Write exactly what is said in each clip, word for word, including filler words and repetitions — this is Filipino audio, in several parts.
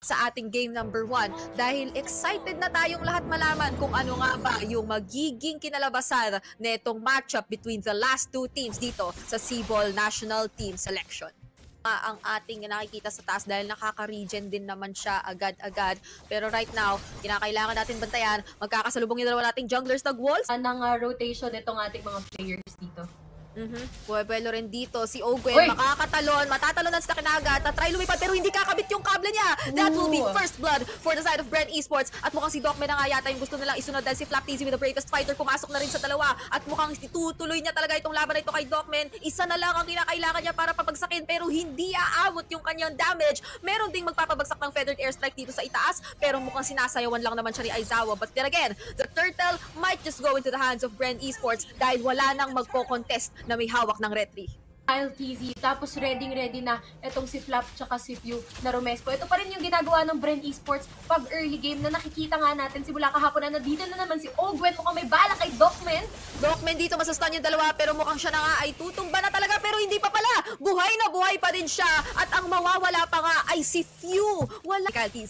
sa ating game number one dahil excited na tayong lahat malaman kung ano nga ba yung magiging kinalabasan netong matchup between the last two teams dito sa C-Ball National Team Selection. Uh, ang ating nakikita sa taas dahil nakaka-regen din naman siya agad-agad. Pero right now, kinakailangan natin bantayan. Magkakasalubong yung dalawa nating junglers nag-walls. Anong uh, rotation itong ating mga players dito? Mm-hmm. Puwelo rin dito si Ogwen, Oy! makakatalon, matatalon sa Takinaga, tatry lumipad pero hindi kakabit yung kable niya. That will be first blood for the side of Bren Esports. At mukhang si Docman na nga yata yung gusto nilang isunod dahil si Flapteezy with the bravest fighter pumasok na rin sa dalawa. At mukhang tutuloy niya talaga itong laban na ito kay Docman. Isa na lang ang kinakailangan niya para papagsakin pero hindi aabot yung kanyang damage. Meron ding magpapabagsak ng feathered airstrike dito sa itaas pero mukhang sinasayawan lang naman siya ni Aizawa. But then again, the turtle might just go into the hands of Bren Esports dahil wala nang magpo-contest na may hawak ng retry. Kyle T Z, tapos ready ready na itong si Flap tsaka si Few na Romespo. Ito pa rin yung ginagawa ng Bren Esports pag early game na nakikita nga natin simula kahapon na dito na naman si Ogwen, mukhang may bala kay Docman. Docman dito masastan yung dalawa pero mukhang siya na nga ay tutumba na talaga pero hindi pa pala. Buhay na buhay pa din siya at ang mawawala pa nga ay si Few. Wala. Kyle T Z.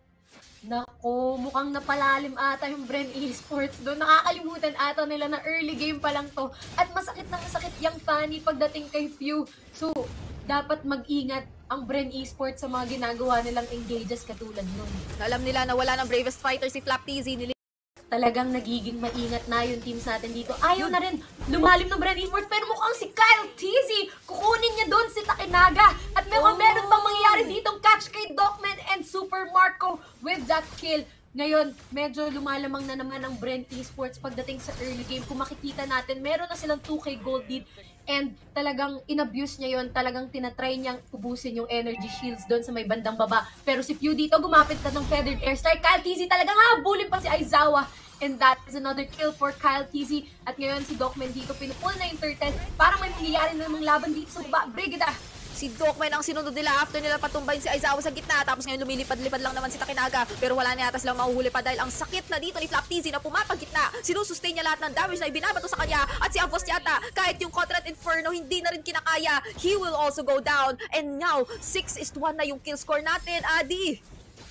Nako, mukhang napalalim ata yung Bren Esports doon. Nakakalimutan ata nila na early game pa lang to. At masakit na masakit yung Fanny pagdating kay Few. So, dapat mag-ingat ang Bren Esports sa mga ginagawa nilang engages katulad nun. Alam nila na wala ng bravest fighter si Flapteezy. Talagang nagiging maingat na yung team sa atin dito. Ayaw na rin lumalim ng Bren Esports pero mukhang si Kyle T Z kukunin niya doon si Takinaga. At mukhang oh. meron pang mangyayari ditong catch kay Docman and Super Marco with that kill. Ngayon, medyo lumalamang na naman ang Bren Esports pagdating sa early game. Kung makikita natin, meron na silang two K gold lead. And talagang inabuse niya yon, talagang tinatry niyang ubusin yung energy shields doon sa may bandang baba. Pero si Few dito, gumapit ka ng feathered airstrike. Kyle T Z talagang habulin pa si Aizawa. And that is another kill for Kyle T Z. At ngayon si Docman dito, pinupull na yung turtle. Parang may mangyayari na namang laban dito sa baba. Brigida! Si Docman ang sinunod nila after nila patumbayin si Aizawa sa gitna. Tapos ngayon lumilipad-lipad lang naman si Takinaga. Pero wala na yata silang mahuhuli pa dahil ang sakit na dito ni Flapteezy na pumapagitna. Sinusustain niya lahat ng damage na ibinabato sa kanya. At si Avos yata, kahit yung Contrat Inferno hindi na rin kinakaya, he will also go down. And now, six is to one na yung kill score natin, Adi.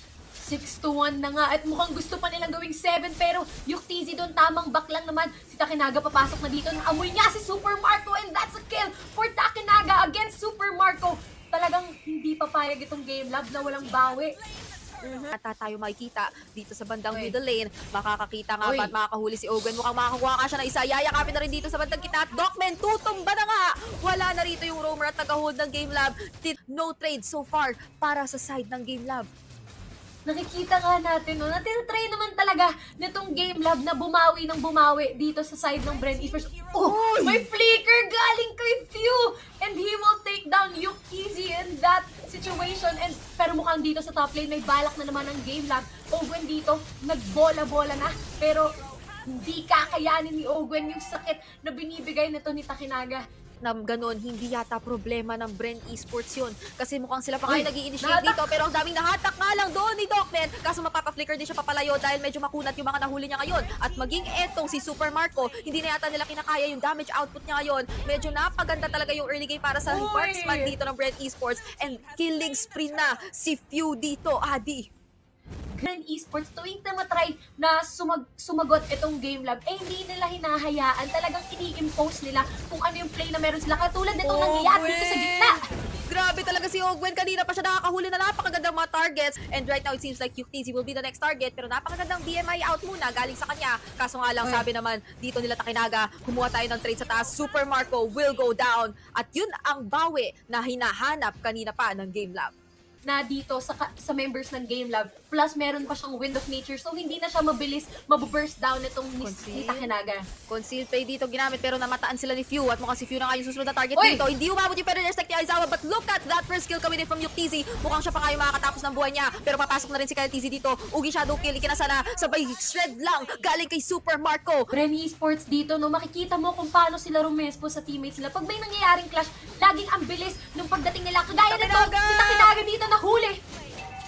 six to one na nga at mukhang gusto pa nilang gawing seven pero yung T Z doon tamang back lang naman. Si Takinaga papasok na dito. Naamoy niya si Super Marco and that's a kill for Takinaga against Super Marco. Talagang hindi papayag itong game lab na walang bawi. Mm-hmm. At tayo makikita dito sa bandang Oy. middle lane. Makakakita nga Oy. ba at makakahuli si Ogwen. Mukhang makakuha ka siya na isa. Yayakapin na rin dito sa bandang kita. At Docman, tutumba na nga. Wala na rito yung roamer at nag-hold ng Game Lab. No trade so far para sa side ng Game Lab. Nakikita nga natin, no, na tinatry naman talaga nitong Game Lab na bumawi ng bumawi dito sa side ng Bren Esports. Oh, Oy! may flicker galing kay Few! And he will take down Yuk Easy in that situation. And pero mukhang dito sa top lane, may balak na naman ng Game Lab. Ogwen dito, nagbola-bola na. Pero hindi kakayanin ni Ogwen yung sakit na binibigay nito ni Takinaga. Na ganun, hindi yata problema ng Bren Esports yun. Kasi mukhang sila pa kayo Uy, nag-i-initiate dito. Pero ang daming nahatak nga lang doon ni Docman. Kaso mapapa-flicker din siya papalayo dahil medyo makunat yung mga nahuli niya ngayon. At maging etong si Super Marco, hindi na yata nila kinakaya yung damage output niya ngayon. Medyo napaganda talaga yung early game para sa Uy! marksman dito ng Bren Esports. And killing spree na si Few dito, Adi. Bren Esports, tuwing na matry na sumag sumagot itong Game Lab, eh hindi nila hinahayaan. Talagang ini-impose nila kung ano yung play na meron sila. Katulad nitong nangyayari dito sa gitna. Grabe talaga si Ogwen. Kanina pa siya nakakahuli na napakagandang mga targets. And right now, it seems like Yuk T Z will be the next target. Pero napakagandang B M I out muna galing sa kanya. Kaso nga lang, Oy. sabi naman, dito nila Takinaga, kumuha tayo ng trade sa taas. Super Marco will go down. At yun ang bawi na hinahanap kanina pa ng Game Lab. Na dito sa sa members ng Game Lab, plus meron pa siyang Wind of Nature, so hindi na siya mabilis mabuburst down itong ni, ni Takinaga. Concealed play dito ginamit pero namataan sila ni Few at mukhang si Few na nga yung susunod na target Oy! dito. Hindi umabot yung Feather Airstrike ni Aizawa but look at that first kill coming in from Yuk T Z. Mukhang siya pa nga yung makakatapos ng buhay niya pero papasok na rin si Kyle T Z dito. Ugi shadow kill, ikinasa na sabay shred lang galing kay Super Marco. Bren Esports dito, no, makikita mo kung paano sila rumespo sa teammates nila. Pag may nangyayaring clash, laging ang bilis nung pagdating nila. Kagaya nito, Takinaga! si Takinaga dito nahuli. Ang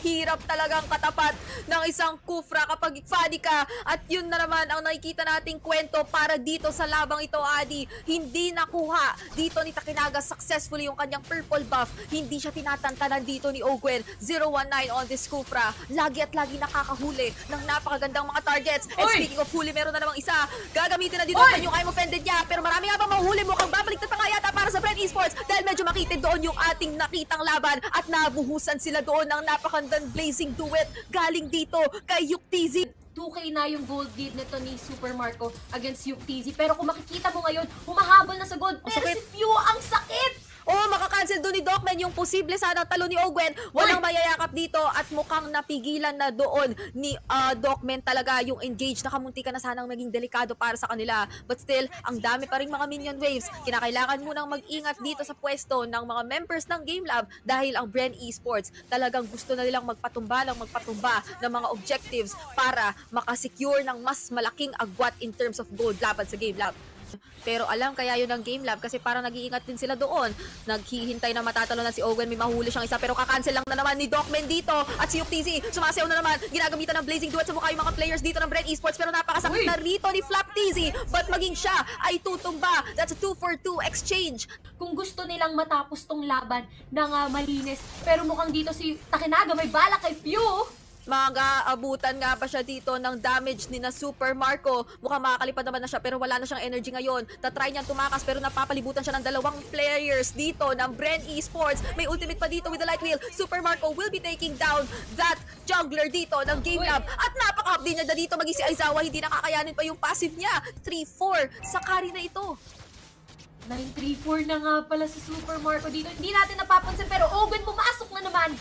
hirap talagang katapat ng isang Kufra kapag Fadi ka. At yun na naman ang nakikita nating kwento para dito sa labang ito, Adi. Hindi nakuha dito ni Takinaga successfully yung kanyang purple buff. Hindi siya tinatantanan dito ni Ogwen. zero one nine on this Kufra. Lagi at lagi nakakahuli ng napakagandang mga targets. And Oy! speaking of huli, meron na namang isa. Gagamitin na dito Oy! yung I'm offended niya. Pero marami nga ba mahuli mo kang babalik na pa nga yata para sa Brent Esports dahil medyo makitid doon yung ating nakitang laban at nabuhusan sila doon ng napakandang blazing duet galing dito kay Yuktizzy. two K na yung gold lead nito ni Super Marco against Yuktizzy. Pero kung makikita mo ngayon, humahabol na sa gold. Pero sakit. si Pew, ang sakit! Oh, makakancel doon ni Docman yung posible sana talo ni Ogwen. Walang Uy! mayayakap dito at mukhang napigilan na doon ni uh, Docman talaga yung engage. Nakamunti ka na sanang maging delikado para sa kanila. But still, ang dami pa rin mga minion waves. Kinakailangan munang mag-ingat dito sa pwesto ng mga members ng Game Lab dahil ang Bren Esports talagang gusto na nilang magpatumba ng magpatumba ng mga objectives para makasecure ng mas malaking agwat in terms of gold laban sa Game Lab. Pero alam kaya yun ng Game Lab kasi parang nag-iingat din sila doon. Naghihintay na matatalo na si Ogwen, may mahuli siyang isa pero kakancel lang na naman ni Docman dito. At si Yuktizzy sumasayaw na naman, ginagamitan ng blazing duet sa mukha yung mga players dito ng Bren Esports pero napakasakit Uy! na rito ni Flaptizzy. But maging siya ay tutumba. That's a two for two exchange. Kung gusto nilang matapos tong laban ng uh, malinis. Pero mukhang dito si Takinaga may bala kay Pew. Mag-aabutan nga pa siya dito ng damage ni na Super Marco. Mukhang makakalipad naman na siya pero wala na siyang energy ngayon. Tatry niyang tumakas pero napapalibutan siya ng dalawang players dito ng Bren Esports. May ultimate pa dito with the light wheel. Super Marco will be taking down that jungler dito ng Game Lab. At napaka-up din niya na dito maging si Aizawa. Hindi nakakayanin pa yung passive niya. three four sa carry na ito. nine three four na nga pala si Super Marco dito. Hindi natin napapansin pero Ogwen pumasok na naman.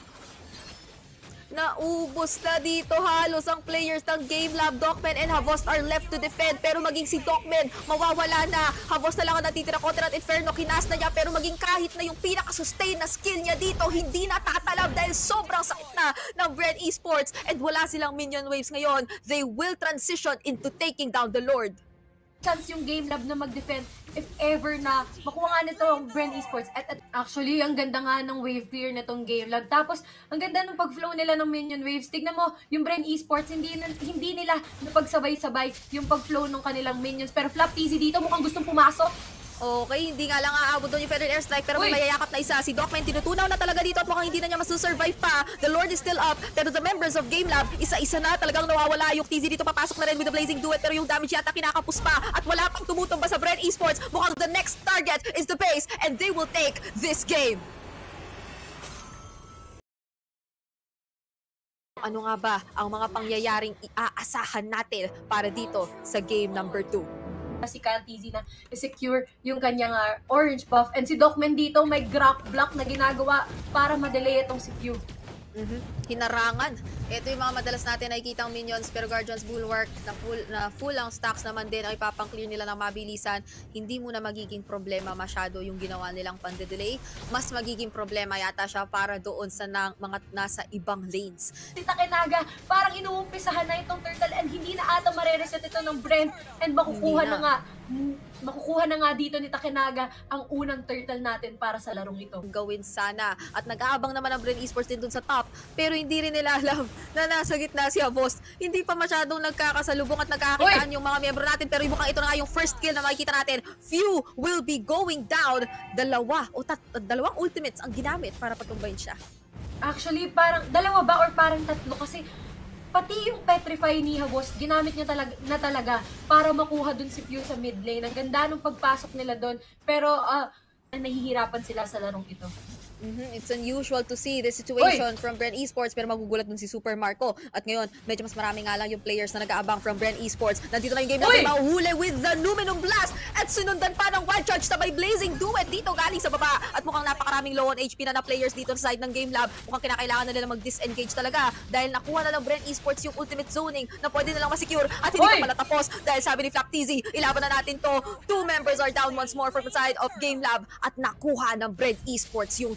Naubos na dito halos ang players ng Game Lab. Docman and Havost are left to defend pero maging si Docman mawawala na. Havost na lang ang natitira kontra at Inferno kinas na niya pero maging kahit na yung pinaka-sustain na skill niya dito hindi natatalab dahil sobrang sakit na ng Bren Esports and wala silang minion waves ngayon. They will transition into taking down the Lord. Chance yung Game Lab na mag-defend if ever na makuha nga nito ang Bren Esports. At, at actually, ang ganda nga ng wave clear nitong Game Lab. Tapos, ang ganda ng pag-flow nila ng minion waves. Tignan mo, yung Bren Esports, hindi, hindi nila napagsabay-sabay yung pag-flow ng kanilang minions. Pero Flaptizzy dito mukhang gustong pumasok. Okay, hindi nga lang aabot doon yung Feather Airstrike pero may Uy! mayayakap na isa. Si Docman tinutunaw na talaga dito at mukhang hindi na niya masusurvive pa. The Lord is still up pero the members of Game Lab, isa-isa na talagang nawawala. Yung T Z dito papasok na rin with the Blazing Duet pero yung damage yata kinakapos pa at wala pang tumutumba sa Bren Esports. Mukhang the next target is the base and they will take this game. Ano nga ba ang mga pangyayaring iaasahan natin para dito sa game number two? Si Kaltizi na secure yung kanyang uh, orange buff. And si Docman dito may grab block na ginagawa para madelay itong si Pew. Mm-hmm. Hinarangan. Ito yung mga madalas natin nakikita ang minions pero Guardians Bulwark na full, na full ang stacks naman din ang ipapang-clear nila ng mabilisan. Hindi mo na magiging problema masyado yung ginawa nilang pande-delay. Mas magiging problema yata siya para doon sa nang, mga nasa ibang lanes. Si Takinaga, parang inuumpisahan na itong turtle and hindi na ata marereset ito ng Bren and makukuha Hindi na. na. nga makukuha na nga dito ni Takinaga ang unang turtle natin para sa larong ito. Gawin sana. At nag-aabang naman ang Bren Esports din dun sa top. Pero hindi rin nila alam na nasa gitna si Havost. Hindi pa masyadong nagkakasalubong at nagkakakitaan yung mga miyembro natin. Pero mukhang ito na nga yung first kill na makikita natin. Few will be going down. Dalawa o tat dalawang ultimates ang ginamit para patumbayin siya. Actually, parang dalawa ba or parang tatlo kasi pati yung Petrify ni Havost, ginamit niya talaga, na talaga para makuha dun si Pew sa mid lane. Ang ganda nung pagpasok nila dun. Pero uh, nahihirapan sila sa larong ito. Mm-hmm. It's unusual to see this situation Oy! from Bren Esports pero magugulat dun si Super Marco. At ngayon, medyo mas marami nga lang yung players na nag-aabang from Bren Esports. Nandito na yung game natin, mahuhuli with the Numenum Blast at sinundan pa ng Wild Charge sabay Blazing Duet dito galing sa baba. At mukhang napakaraming low on H P na na players dito sa side ng Game Lab. Mukhang kinakailangan na nila mag-disengage talaga dahil nakuha na ng Bren Esports yung ultimate zoning na pwede nilang masecure at hindi Oy! pa pala tapos dahil sabi ni Flaptizzy, ilaban na natin to. Two members are down once more from the side of Game Lab at nakuha ng Bren Esports yung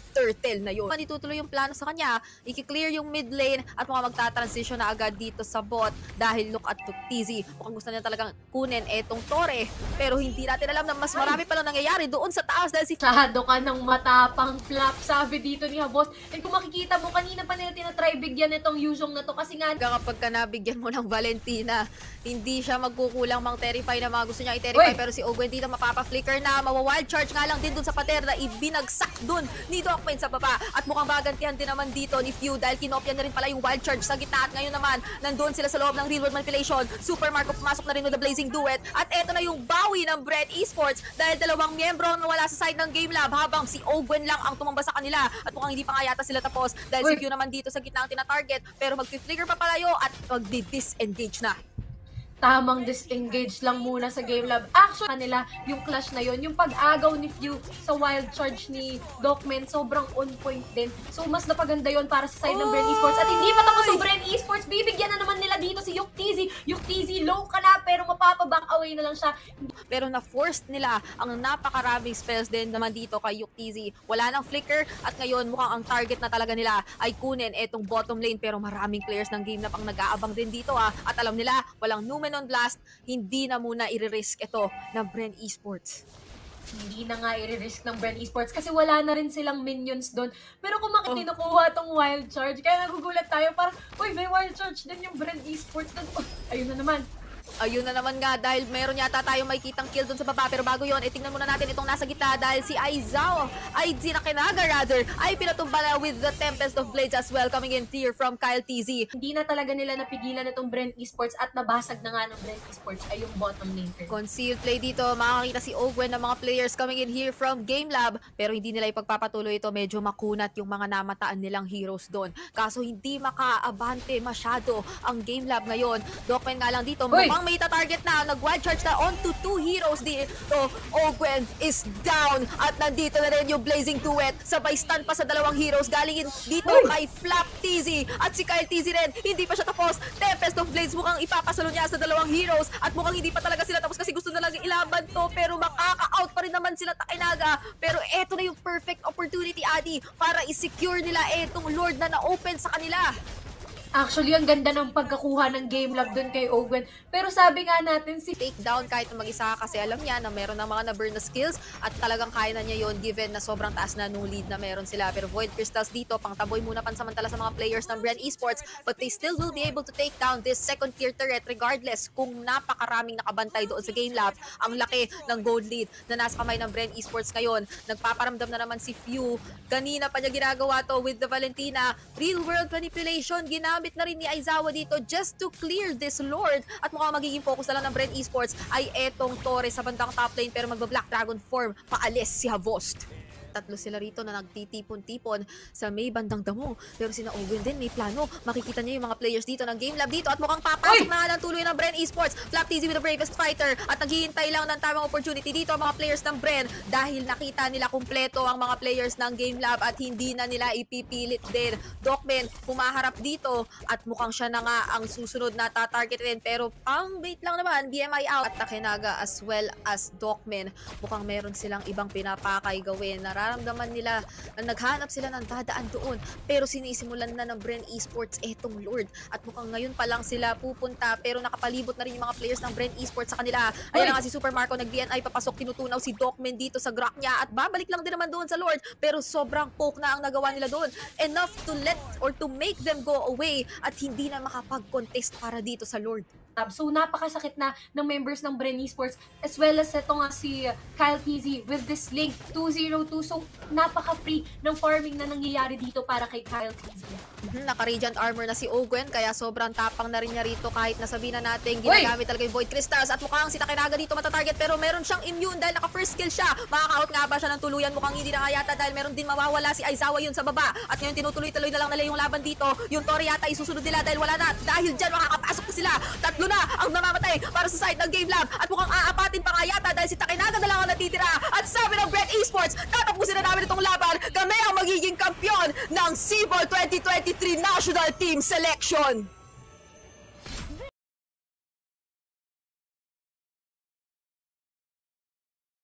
turtle na yun. Manitutuloy yung plano sa kanya, i-clear yung mid lane at mukhang magta-transition na agad dito sa bot dahil look at Tuktizzy. Mukhang gusto niya talagang kunin etong Torre, pero hindi natin alam na mas marami palang nangyayari doon sa taas dahil si Sahado ka ng matapang flap, sabi dito ni Havos. And kung makikita mo, kanina pa nila tinatry bigyan itong Yuzhong na to kasi nga kapag ka nabigyan mo ng Valentina, hindi siya magkukulang mang terrify na mga gusto niya i-terrify. Uy! Pero si Ogwen dito mapapa-flicker na, mawa-wild charge nga lang din dun sa pater na ibinagsak dun ni Dokmen sa baba. At mukhang bagantihan din naman dito ni Few dahil kinopya na rin pala yung wild charge sa gitna. At ngayon naman, nandun sila sa loob ng real world manipulation. Super Marco pumasok na rin with the Blazing Duet. At eto na yung bawi ng Bren Esports dahil dalawang miyembro ang nawala sa side ng Game Lab habang si Ogwen lang ang tumamba sa kanila. At mukhang hindi pa nga yata sila tapos dahil Uy! si Few naman dito sa gitna ang tina-target. Pero mag-flicker pa palayo at mag-disengage na. tamang disengage lang muna sa Game Lab. Actually, kanila yung clash na yon, yung pag-agaw ni Few sa wild charge ni Dokmen, sobrang on point din. So, mas napaganda yon para sa side ng Bren Esports. At hindi pa tapos yung Bren Esports, bibigyan na naman nila dito si Yuktizzy. Yuktizzy, low ka na, pero mapapaback away na lang siya. Pero na-forced nila ang napakaraming spells din naman dito kay Yuktizzy. Wala nang flicker at ngayon mukhang ang target na talaga nila ay kunin etong bottom lane, pero maraming players ng Game Lab ang nag-aabang din dito ah. At alam nila, walang Numenon Blast, hindi na muna i-risk ito ng Bren Esports. Hindi na nga i-risk ng Bren Esports kasi wala na rin silang minions doon. Pero kung makita oh. nakuha tong wild charge, kaya nagugulat tayo parang, uy, may wild charge din yung Bren Esports. Oh, ayun na naman. Ayun na naman nga dahil meron yata tayong makikitang kill dun sa baba. Pero bago yon, eh, tingnan muna natin itong nasa gitna dahil si Aizawa, ay si Nakinaga rather, ay pinatumba na with the Tempest of Blades as well coming in here from Kyle T Z. Hindi na talaga nila napigilan itong Bren Esports at nabasag na nga ng Bren Esports ay yung bottom lane. Concealed play dito, makakita si Ogwen ng mga players coming in here from Game Lab. Pero hindi nila ipagpapatuloy ito, medyo makunat yung mga namataan nilang heroes doon. Kaso hindi makaabante masyado ang Game Lab ngayon. Dokmen nga lang dito, Uy! mukhang may target na, nag-wild charge na onto two heroes dito. Ogwen is down at nandito na rin yung Blazing Duet. Sabay stun pa sa dalawang heroes galing dito Uy! kay Flap T Z at si Kyle T Z rin. Hindi pa siya tapos. Tempest of Blades mukhang ipapasalo niya sa dalawang heroes at mukhang hindi pa talaga sila tapos kasi gusto na lang ilaban to, pero makaka-out pa rin naman sila Takinaga. Pero eto na yung perfect opportunity, Adi, para i-secure nila etong Lord na na-open sa kanila. Actually, ang ganda ng pagkakuha ng Game Lab dun kay Ogwen. Pero sabi nga natin, si take down kahit na mag-isa kasi alam niya na meron ng mga na-burn na skills at talagang kaya na niya yon given na sobrang taas na no lead na meron sila. Pero Void Crystals dito, pang taboy muna pansamantala sa mga players ng Bren Esports, but they still will be able to take down this second tier turret regardless kung napakaraming nakabantay doon sa Game Lab. Ang laki ng gold lead na nasa kamay ng Bren Esports ngayon. Nagpaparamdam na naman si Few. Kanina pa niya ginagawa to with the Valentina. Real world manipulation, ginamit na rin ni Aizawa dito just to clear this Lord. At mukhang magiging focus na lang ng Bren Esports ay etong Torre sa bandang top lane, pero magba-Black Dragon form, paalis si Havost. Tatlo sila rito na nagtitipon-tipon sa may bandang damo. Pero sina Owen din may plano. Makikita niya yung mga players dito ng Game Lab dito at mukhang papasok na lang tuloy ng Bren Esports. Flap T Z with the bravest fighter at naghihintay lang ng tamang opportunity dito ang mga players ng Bren dahil nakita nila kumpleto ang mga players ng Game Lab at hindi na nila ipipilit din. Dokmen humaharap dito at mukhang siya na nga ang susunod na tatarget rin, pero pang bait lang naman, B M I out. At Takinaga as well as Dokmen, mukhang meron silang ibang pinapakay gawin. Nararamdaman nila na naghanap sila ng dadaan doon, pero sinisimulan na ng Bren Esports etong Lord at mukhang ngayon pa lang sila pupunta, pero nakapalibot na rin yung mga players ng Bren Esports sa kanila. Ayan nga si Super Marco, nag-D N I papasok, tinutunaw si Dokmen dito sa Grok niya at babalik lang din naman doon sa Lord, pero sobrang poke na ang nagawa nila doon, enough to let or to make them go away at hindi na makapag-contest para dito sa Lord. So, napakasakit na ng members ng Bren Esports as well as ito nga si Kyle T Z with this link two zero two. So, napaka-free ng farming na nangyayari dito para kay Kyle T Z. Mm-hmm, naka-Radiant Armor na si Ogwen kaya sobrang tapang na rin niya rito kahit nasabihin na natin ginagamit talaga yung Void Crystals at mukhang si Takinaga dito matatarget pero meron siyang immune dahil naka-first skill siya. Makaka-out nga ba siya ng tuluyan? Mukhang hindi na nga yata dahil meron din mawawala si Aizawa yun sa baba at ngayon tinutuloy-tuloy na lang nila yung laban dito. Yung Torre yata isusunod nila dahil wala na. Dahil dyan makakapasok na sila. Tatlo na ang namamatay para sa side ng Game Lab at mukhang aapatin pa nga yata dahil si Takinaga na lang ang natitira at sabi ng Bren Esports, tatapusin na namin itong laban, kami ang magiging kampiyon ng C B O L twenty twenty-three National Team Selection.